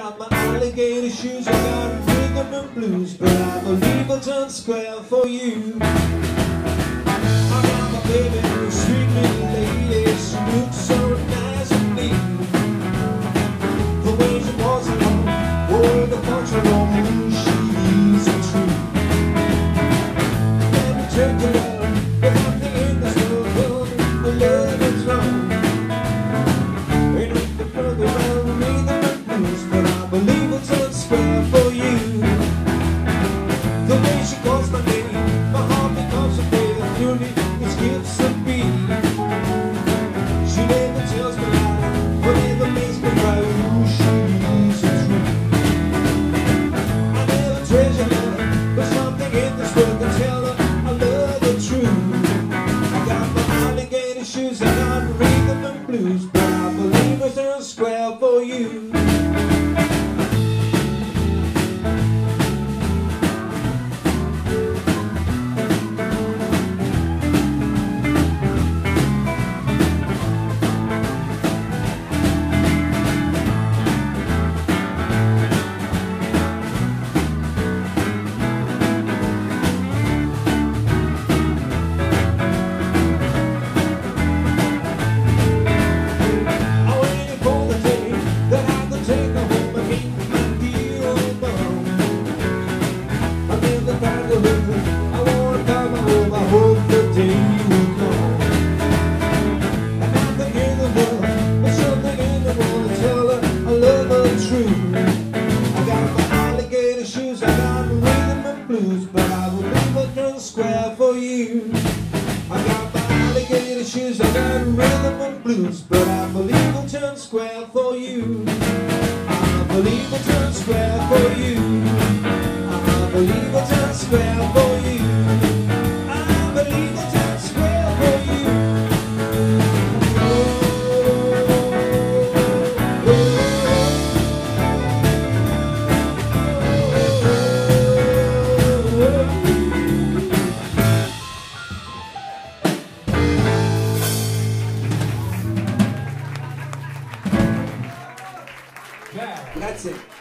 got my alligator shoes, I got rhythm and blues, but I believe I'll turn square for you. I got my baby, sweet little lady, she looks so nice and neat. The way she walks along, oh, the country woman, she's a treat. Let me take to love, but nothing in this world, the love is wrong. Ain't nothing further around me than the blues, but I believe I'll turn square for you. The way she calls my name, my heart becomes a bit of fury, it skips a beat. She never tells me lie, but never makes me cry. Ooh, she's a treat. I never treasure her, but something in this world can tell her I love the truth. I got my alligator shoes, I got rhythm and blues, but I believe I'll turn square for you. I wanna come home, I hope the day will come. And nothing in the world, but something in the world to tell her I love her true. I got my alligator shoes, I got rhythm and blues, but I will leave a turn square for you. I got my alligator shoes, I got rhythm and blues, but I believe I'll turn square for you. I believe I'll turn square for you. I believe I'll turn square for you. I believe I'll turn square for you. Grazie.